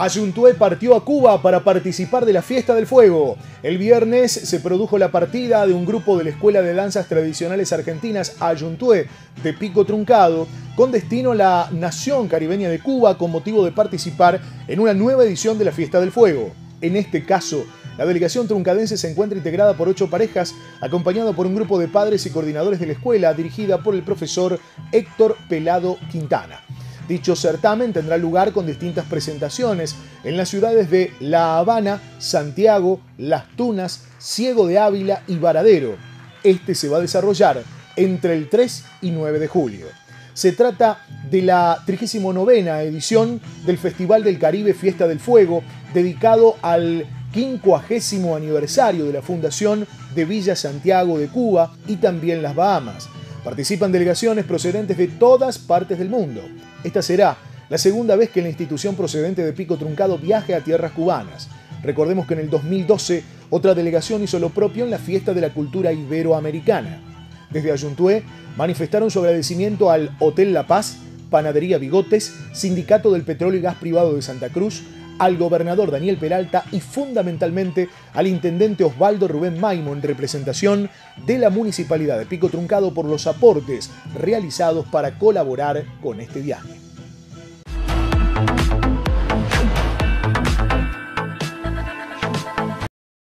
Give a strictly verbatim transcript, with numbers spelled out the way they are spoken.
Ayuntué partió a Cuba para participar de la Fiesta del Fuego. El viernes se produjo la partida de un grupo de la Escuela de Danzas Tradicionales Argentinas Ayuntué de Pico Truncado con destino a la nación caribeña de Cuba con motivo de participar en una nueva edición de la Fiesta del Fuego. En este caso, la delegación truncadense se encuentra integrada por ocho parejas, acompañada por un grupo de padres y coordinadores de la escuela, dirigida por el profesor Héctor Pelado Quintana. Dicho certamen tendrá lugar con distintas presentaciones en las ciudades de La Habana, Santiago, Las Tunas, Ciego de Ávila y Varadero. Este se va a desarrollar entre el tres y nueve de julio. Se trata de la trigésima novena edición del Festival del Caribe Fiesta del Fuego, dedicado al quincuagésimo aniversario de la fundación de Villa Santiago de Cuba y también las Bahamas. Participan delegaciones procedentes de todas partes del mundo. Esta será la segunda vez que la institución procedente de Pico Truncado viaje a tierras cubanas. Recordemos que en el dos mil doce otra delegación hizo lo propio en la Fiesta de la Cultura Iberoamericana. Desde Ayuntué manifestaron su agradecimiento al Hotel La Paz, Panadería Bigotes, Sindicato del Petróleo y Gas Privado de Santa Cruz, al gobernador Daniel Peralta y fundamentalmente al intendente Osvaldo Rubén Maimo en representación de la Municipalidad de Pico Truncado por los aportes realizados para colaborar con este viaje.